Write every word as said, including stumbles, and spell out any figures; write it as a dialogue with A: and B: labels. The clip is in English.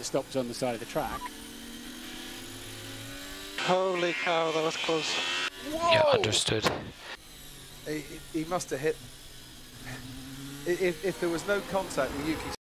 A: stopped on the side of the track.
B: Holy cow, that was close.
C: Whoa! Yeah, understood.
D: He, he must have hit. If, if there was no contact with Yuki